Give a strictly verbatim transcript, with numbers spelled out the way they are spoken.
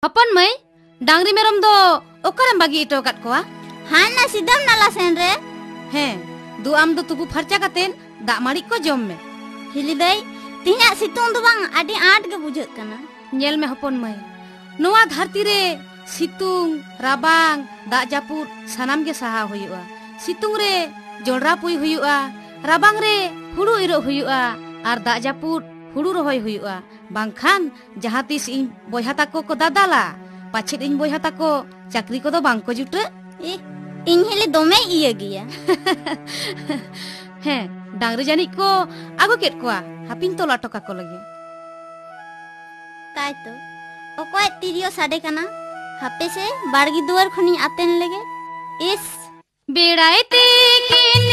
हपन मई डांगरी मेरम दो ओकरम बागी इटो कट कोआ हां ना सिदम नाला सेन रे हैं दु आम दो तुबु फरचा कतेन दा माड़ी को जम में हिली दई तिना सितुंग दो बांग आडी आट के बुझत कना नेल में हपन मई नोआ धरती रे सितुंग राबांग दा जापुर सनाम के सहा हुयुआ सितुंग रे जोड़रा पुई हुयुआ राबांग रे हुड़ु इरो हुयुआ आर दा जापुर हुड़ु रोहय हुयुआ बांखान जहां तिस इन बोयहा ताको को दादाला पाछे इन बोयहा ताको चाकरी को दो बांग को जुटे ए इन हेले दोमे इया गिया हैं डांगरी जानी को आगो केट कोआ हापिन तो लाटका को लगे ताई तो ओकोय तिरियो साडे कना हापे से बाड़गी दुआर खनी आतेन लगे इस बेड़ाए ते